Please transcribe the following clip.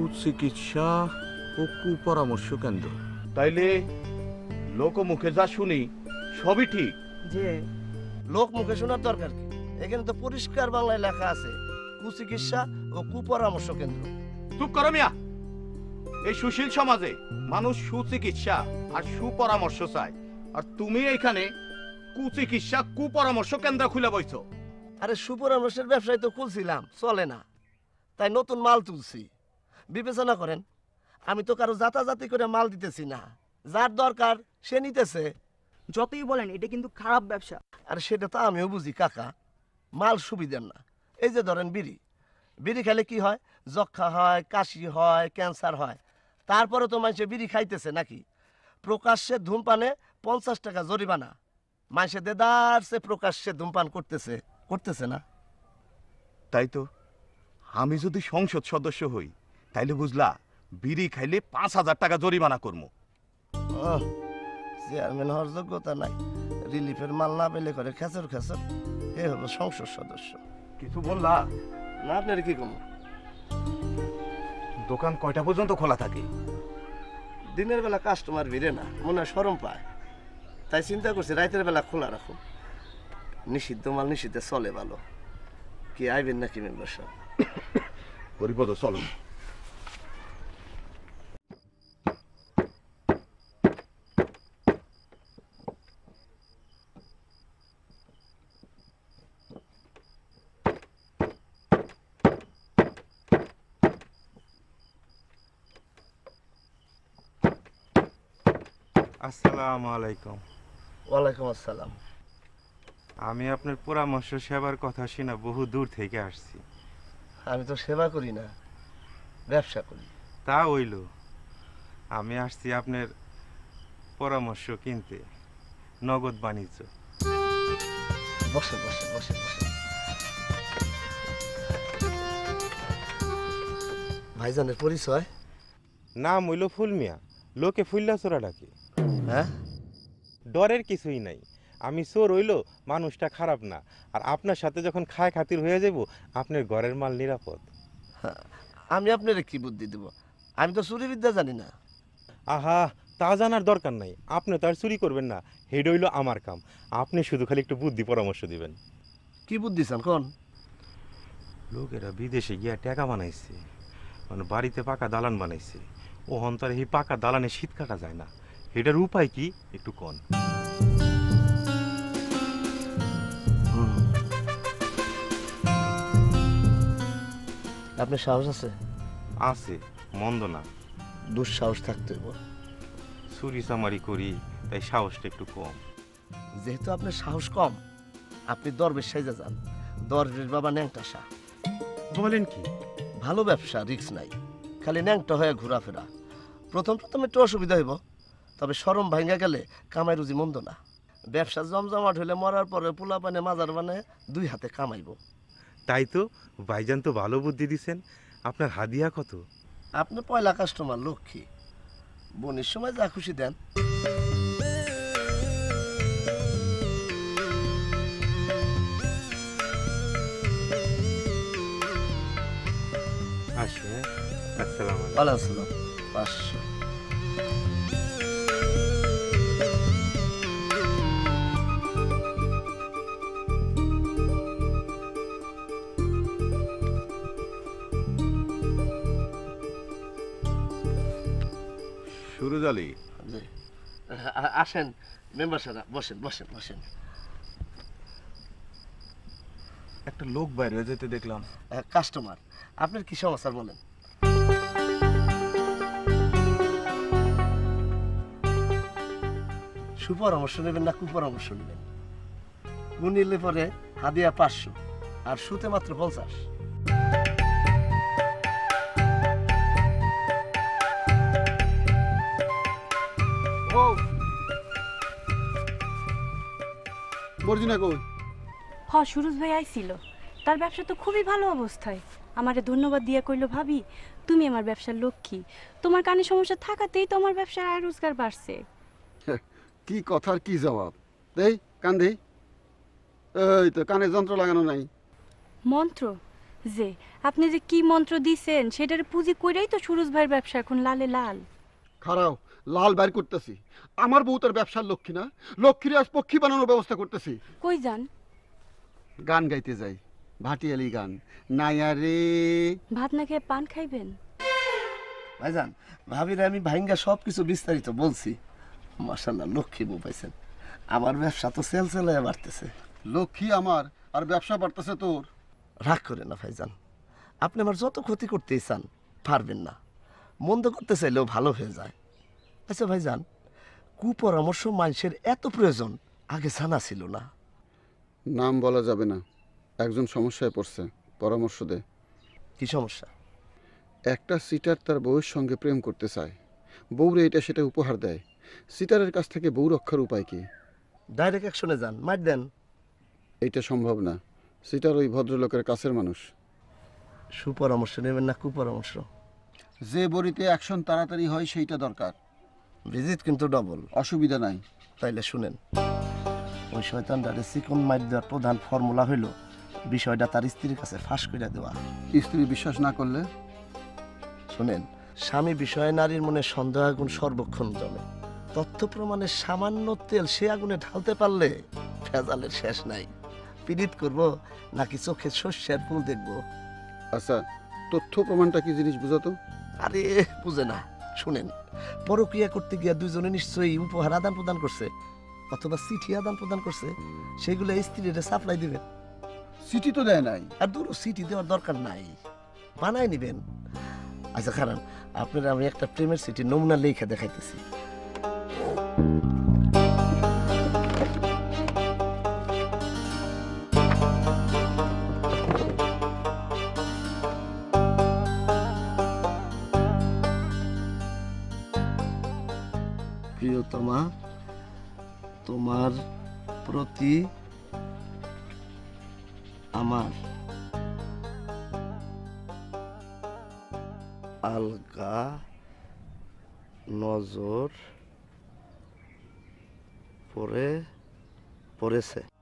কুচিকিৎসা ও কুপরামর্শ কেন্দ্র। তাইলে লোকমুখে যা শুনি সবই ঠিক। যে লোক মুখে শোনার দরকার কি? এখানে তো পরিষ্কার বাংলায় লেখা আছে কুচিকিৎসা ও কুপরামর্শ কেন্দ্র। চুপ করো মিয়া। এই সুশীল সমাজে মানুষ সুচিকিৎসা আর সুপরামর্শ চায়, আর তুমি এইখানে কুচিকিৎসা কুপরামর্শ কেন্দ্র খুলে বইছো। আরে সুপরামর্শের ব্যবসায় তো খুলছিলাম, চলে না, তাই নতুন মাল তুলছি। বিবেচনা করেন, আমি তো কারো জাতাজাতি করে মাল দিতেছি না, যার দরকার সে নিতেছে। যতই বলেন এটা কিন্তু খারাপ ব্যবসা। আর সেটা তো আমিও বুঝি কাকা, মাল সুবিধার না। এই যে ধরেন বিড়ি, বিড়ি খেলে কি হয়? যক্ষা হয়, কাশি হয়, ক্যান্সার হয়। তারপরে তো মানুষে বিড়ি খাইতেছে নাকি? প্রকাশ্যে ধূমপানে 50 টাকা জরিমানা। মানুষে দেদারসে প্রকাশ্যে ধূমপান করতেছে না? তাই তো, আমি যদি সংসদ সদস্য হই তাইলে বুঝলা বিড়ি খাইলে 5,000 টাকা জরিমানা করবো। চেয়ারম্যান হওয়ার যোগ্যতা নাই, রিলিফের মাল না পেলে করে খেচর খেচর, এ হলো সংসদ সদস্য। কিছু বললা না, আপনার কি কম? দোকান কয়টা পর্যন্ত খোলা থাকে? দিনের বেলা কাস্টমার ভিড়ে না, মনে হয় শরম পায়, তাই চিন্তা করছি রাতের বেলা খোলা রাখো। নিষিদ্ধ মাল নিষিদ্ধে চলে ভালো। কি আইবেন নাকি মেম্বার সাহেব? হরিপদ চলো। আসসালামু আলাইকুম। ওয়ালাইকুম আসসালাম। আমি আপনার পরামর্শ সেবার কথা শুনে বহু দূর থেকে আসছি। আমি তো সেবা করি না, ব্যবসা করি। তা হইল, আমি আসছি আপনার পরামর্শ কিনতে, নগদ বাণিজ্য। বসে বসে বসে বসে। ভাইজানের পরিচয়? নাম হইল ফুলমিয়া, লোকে ফুল্লা চোরা ডাকে। হ্যাঁ, ডরের কিছুই নাই। আমি চোর হইল মানুষটা খারাপ না, আর আপনার সাথে যখন খায় খাতির হয়ে যাব আপনার ঘরের মাল নিরাপদ। আমি আপনার কি বুদ্ধি দেব? আমি তো চুরি বিদ্যা জানি না। আহা, তা জানার দরকার নাই, আপনি তো আর চুরি করবেন না, হেড হইল আমার কাম। আপনি শুধু খালি একটু বুদ্ধি পরামর্শ দিবেন। কি বুদ্ধি চান কোন? লোকেরা বিদেশে গিয়া টাকা বানাইছে, মানে বাড়িতে পাকা দালান বানাইছে, ও হন্তারে এই পাকা দালানে শীত কাটা যায় না। এটার উপায় কি একটু কন? আপনার সাহস আছে? আছে, মন্দ না। দুঃসাহস থাকতে হইব। চুরি চামারি করি, তাই সাহসটা একটু কম। যেহেতু আপনার সাহস কম, আপনি দরবেশ সাইজা যান। দরবেশ বাবা ন্যাংটা শাহ। বলেন কি? ভালো ব্যবসা, রিস্ক নাই, খালি ন্যাংটা হয়ে ঘোরাফেরা। প্রথম একটু অসুবিধা হইব, তবে শরম ভাঙ্গা গেলে কামাই রুজি মন্দ না। ব্যবসা জমজমাট হইলে মরার পরে পোলা পানে মাজার বানে 2 হাতে কামাইব। তাই তো, ভাইজান তো ভালো বুদ্ধি দিছেন। আপনার হাদিয়া কত? আপনি পয়লা কাস্টমার, লক্ষ্মী। বোনের সময় যা খুশি দেন। আসে। আসসালামু আলাইকুম। ওয়ালাইকুম আসসালাম। 500। সুরজ আলী, আসেন মেম্বার সাহেব, বসেন বসেন বসেন। একটা লোক বাইরে যেতে দেখলাম। কাস্টমার, আপনার কি সমস্যা বলেন? সুপরামর্শ নেবেন না কুপরামর্শ নেবেন? কোন নিলে পরে হাদিয়া 500 আর সুতে মাত্র 50। বর্জিনা কই? সুরজ ভাই আইছিল, তার ব্যবসা তো খুবই ভালো অবস্থায়। আমারে ধন্যবাদ দিয়া কইলো, ভাবি তুমি আমার ব্যবসার লক্ষ্মী, তোমার কানে সমস্যা থাকাতেই তো আমার ব্যবসার আয় রোজগার বাড়ছে। কি কথার কি জবাব দেই? কান দেই। এই তো কানে যন্ত্র লাগানো নাই? মন্ত্র যে আপনি যে কি মন্ত্র দিছেন সেটার পুঁজি কইরাই তো সুরজ ভাইয়ের ব্যবসা এখন লালে লাল। খারাও লাল বাইর করতেছি। আমার বউ তার ব্যবসার লক্ষ্মী না, লক্ষ্মীর আজ পক্ষী বানানোর ব্যবস্থা করতেছি। কই যান? গান গাইতে যাই, ভাটিয়ালি গান। নাইয়া রে ভাত না খেয়ে পান খাইবেন? ভাইজান ভাবিরে আমি ভাইঙ্গা সব কিছু বিস্তারিত বলছি। মাশাআল্লাহ লক্ষ্মী বউ পাইছেন। আমার ব্যবসা তো সেল সেলায় বাড়তেছে। লক্ষ্মী আমার, আর ব্যবসা বাড়তেছে তোর। রাগ করে না ভাইজান, আপনি আমার যত ক্ষতি করতেই চান পারবেন না। মন্দ করতে চাইলেও ভালো হয়ে যায়। আচ্ছা ভাইজান, কুপরামর্শ মানুষের এত প্রয়োজন আগে জানা ছিল না। নাম বলা যাবে না, একজন সমস্যায় পড়ছে, পরামর্শ দে। কি সমস্যা? একটা সিটার তার বউয়ের সঙ্গে প্রেম করতে চায়, বউরে এটা সেটা উপহার দেয়। সিটারের কাছ থেকে বউ রক্ষার উপায় কি? ডাইরেক্ট অ্যাকশনে যান, মার দেন। এইটা সম্ভব না, সিটার ওই ভদ্রলোকের কাছের মানুষ। সুপরামর্শ নেবেন না কুপরামর্শ? যে বড়িতে অ্যাকশন তাড়াতাড়ি হয় সেইটা দরকার। ভিজিট কিন্তু ডবল। অসুবিধা নাই। তাইলে শুনেন, ওই শয়তানটারে চিকন মাইর দেওয়ার প্রধান ফর্মুলা হইল বিষয়টা তার স্ত্রীর কাছে ফাঁস করে দেওয়া। স্ত্রী বিশ্বাস না করলে? শুনেন, স্বামী বিষয়ে নারীর মনে সন্দেহ আগুন সর্বক্ষণ জমে। তথ্য প্রমাণের সামান্য তেল সে আগুনে ঢালতে পারলে ভেজালের শেষ নাই। পীড়িত করব নাকি চোখে শস্যের ফুল দেখব? আচ্ছা, তথ্য প্রমাণটা কি জিনিস বুঝাতো? আরে বুঝে না। শুনেন, পরক্রিয়া করতে গিয়া দুজনে নিশ্চয়ই উপহার আদান প্রদান করছে, অথবা চিঠি আদান প্রদান করছে। সেগুলো স্ত্রীর সাপ্লাই দিবেন। চিঠি তো দেয় নাই। আর দূর চিঠি দেওয়ার দরকার নাই, বানাই নিবেন। আচ্ছা খারান, আপনারা আমি একটা প্রেমের চিঠি নমুনা লেখা দেখাইতেছি। প্রিয়তমা, তোমার প্রতি আমার আলগা নজর পড়েছে।